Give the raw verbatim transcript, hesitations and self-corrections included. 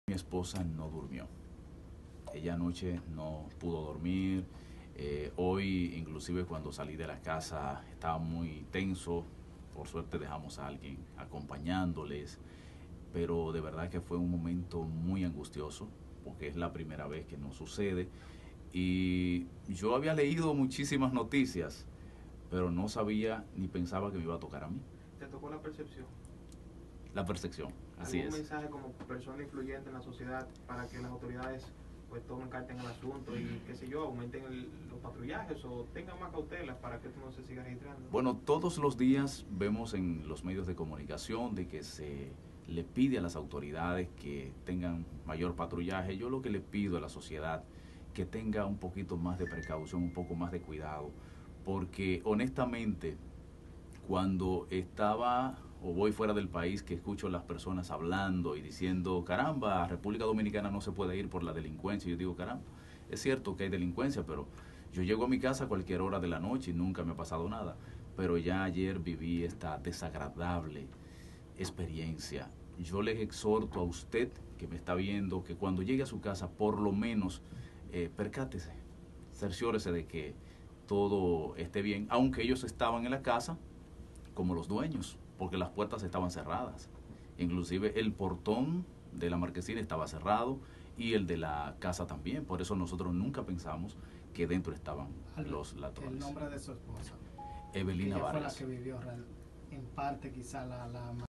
Mi esposa no durmió. Ella anoche no pudo dormir. Eh, hoy, inclusive cuando salí de la casa, estaba muy tenso. Por suerte dejamos a alguien acompañándoles. Pero de verdad que fue un momento muy angustioso, porque es la primera vez que nos sucede. Y yo había leído muchísimas noticias, pero no sabía ni pensaba que me iba a tocar a mí. Te tocó la percepción. La percepción, así ¿Algún es. mensaje como persona influyente en la sociedad para que las autoridades pues tomen carta en el asunto y qué sé yo, aumenten el, los patrullajes o tengan más cautelas para que esto no se siga registrando? Bueno, todos los días vemos en los medios de comunicación de que se le pide a las autoridades que tengan mayor patrullaje. Yo lo que le pido a la sociedad que tenga un poquito más de precaución, un poco más de cuidado, porque honestamente cuando estaba o voy fuera del país, que escucho a las personas hablando y diciendo, caramba, República Dominicana no se puede ir por la delincuencia. Yo digo, caramba, es cierto que hay delincuencia, pero yo llego a mi casa a cualquier hora de la noche y nunca me ha pasado nada. Pero ya ayer viví esta desagradable experiencia. Yo les exhorto a usted que me está viendo que cuando llegue a su casa, por lo menos eh, percátese, cerciórese de que todo esté bien, aunque ellos estaban en la casa como los dueños, porque las puertas estaban cerradas. Inclusive el portón de la marquesina estaba cerrado y el de la casa también. Por eso nosotros nunca pensamos que dentro estaban los ladrones. El nombre de su esposa, Evelina que ella fue la Vargas. que vivió real- en parte quizá la, la